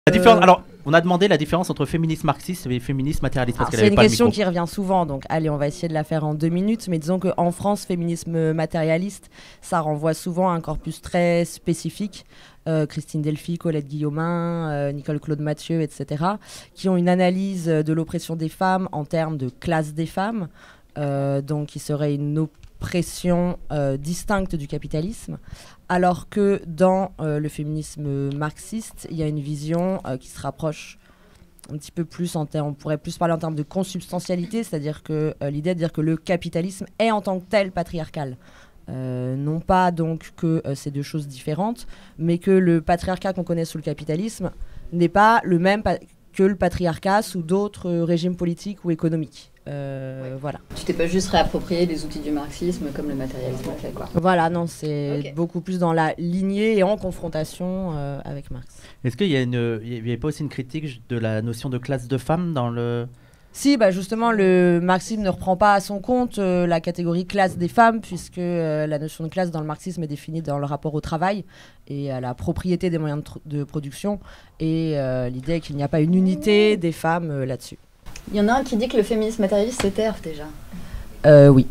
La différence, alors, on a demandé la différence entre féminisme marxiste et féminisme matérialiste. Parce C'est une question qui revient souvent, donc allez, on va essayer de la faire en 2 minutes. Mais disons qu'en France, féminisme matérialiste, ça renvoie souvent à un corpus très spécifique. Christine Delphi, Colette Guillaumin, Nicole Claude Mathieu, etc., qui ont une analyse de l'oppression des femmes en termes de classe des femmes, donc qui serait une oppression distincte du capitalisme, alors que dans le féminisme marxiste, il y a une vision qui se rapproche un petit peu plus, on pourrait plus parler en termes de consubstantialité, c'est-à-dire que l'idée de dire que le capitalisme est en tant que tel patriarcal. Non pas donc que c'est deux choses différentes, mais que le patriarcat qu'on connaît sous le capitalisme n'est pas le même que le patriarcat sous d'autres régimes politiques ou économiques. Voilà. Tu t'es pas juste réapproprié les outils du marxisme comme le matérialisme a fait, quoi. Voilà, non, c'est beaucoup plus dans la lignée et en confrontation avec Marx. Est-ce qu'il y avait pas aussi une critique de la notion de classe de femme dans le... Si, bah justement, le marxisme ne reprend pas à son compte la catégorie classe des femmes, puisque la notion de classe dans le marxisme est définie dans le rapport au travail et à la propriété des moyens de production, et l'idée est qu'il n'y a pas une unité des femmes là-dessus. Il y en a un qui dit que le féminisme matérialiste, c'est TERF, déjà. Oui.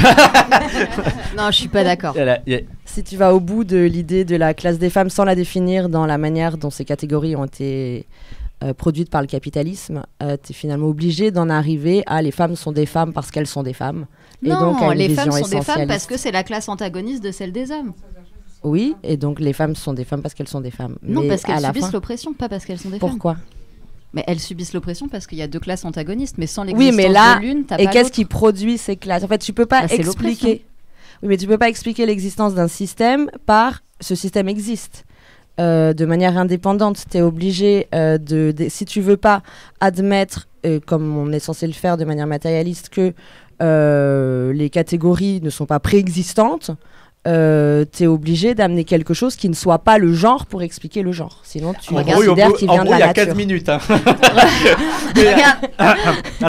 Non, je suis pas d'accord. Si tu vas au bout de l'idée de la classe des femmes sans la définir dans la manière dont ces catégories ont été produites par le capitalisme, tu es finalement obligé d'en arriver à les femmes sont des femmes parce qu'elles sont des femmes. Non, et donc à une les vision femmes sont des femmes essentialiste. parce que c'est la classe antagoniste de celle des hommes. Oui, et donc les femmes sont des femmes parce qu'elles sont des femmes. Non, mais parce qu'elles à la subissent fin... l'oppression, pas parce qu'elles sont des femmes. Pourquoi ? Mais elles subissent l'oppression parce qu'il y a deux classes antagonistes, mais sans Oui, l'existence mais là, de l'une, t'as et pas qu'est-ce l'autre. qui produit ces classes ? En fait, tu peux pas C'est l'oppression. expliquer. Oui, mais tu peux pas expliquer l'existence d'un système par ce système existe. De manière indépendante, tu es obligé si tu veux pas admettre, comme on est censé le faire de manière matérialiste, que les catégories ne sont pas préexistantes, tu es obligé d'amener quelque chose qui ne soit pas le genre pour expliquer le genre. Sinon, tu considères qu'il vient de la il y a nature. 15 minutes. Hein. Regarde.